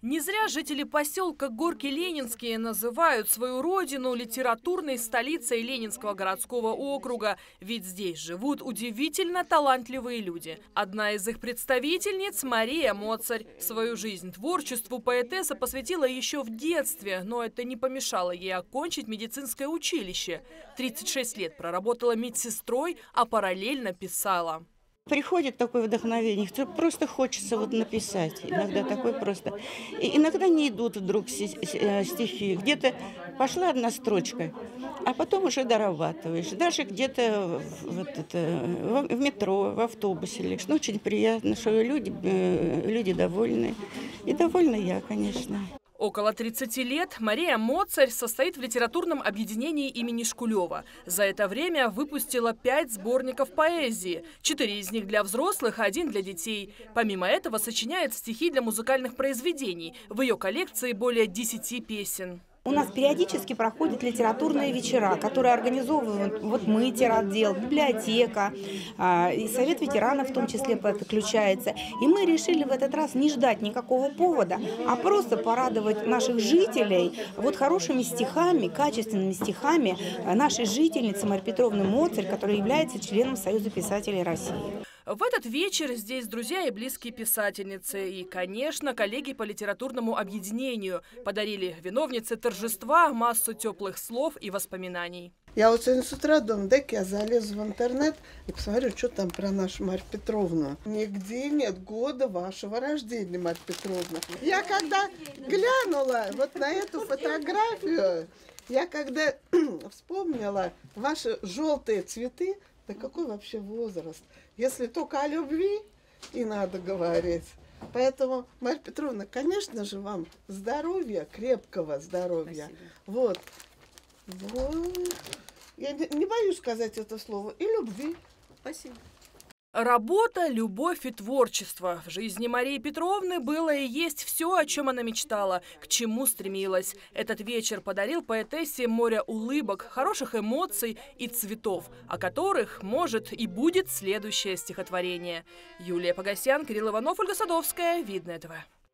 Не зря жители поселка Горки-Ленинские называют свою родину литературной столицей Ленинского городского округа. Ведь здесь живут удивительно талантливые люди. Одна из их представительниц – Мария Моцарь. Свою жизнь творчеству поэтесса посвятила еще в детстве, но это не помешало ей окончить медицинское училище. 36 лет проработала медсестрой, а параллельно писала. Приходит такое вдохновение, что просто хочется вот написать. Иногда такое просто. И иногда не идут вдруг стихи. Где-то пошла одна строчка, а потом уже дорабатываешь. Даже где-то в метро, в автобусе лишь. Ну, очень приятно, что люди довольны. И довольна я, конечно. Около 30 лет Мария Моцарь состоит в литературном объединении имени Шкулева. За это время выпустила 5 сборников поэзии. 4 из них для взрослых, 1 для детей. Помимо этого сочиняет стихи для музыкальных произведений. В ее коллекции более 10 песен. У нас периодически проходят литературные вечера, которые организовывают мы, тиротдел, библиотека, и Совет ветеранов в том числе подключается. И мы решили в этот раз не ждать никакого повода, а просто порадовать наших жителей хорошими стихами, качественными стихами нашей жительницы Марии Петровны Моцарь, которая является членом Союза писателей России. В этот вечер здесь друзья и близкие писательницы. И, конечно, коллеги по литературному объединению подарили виновнице торжества массу теплых слов и воспоминаний. Я вот сегодня с утра думаю, дай-ка я залезу в интернет и посмотрю, что там про нашу Марию Петровну. Нигде нет года вашего рождения, Марья Петровна. Я когда глянула вот на эту фотографию, я когда вспомнила ваши желтые цветы, да какой вообще возраст? Если только о любви и надо говорить. Поэтому, Марья Петровна, конечно же, вам здоровья, крепкого здоровья. Вот. Я не боюсь сказать это слово. И любви. Спасибо. Работа, любовь и творчество. В жизни Марии Петровны было и есть все, о чем она мечтала, к чему стремилась. Этот вечер подарил поэтессе море улыбок, хороших эмоций и цветов, о которых может и будет следующее стихотворение. Юлия Погосян, Кирилл Иванов, Ольга Садовская. Видное ТВ.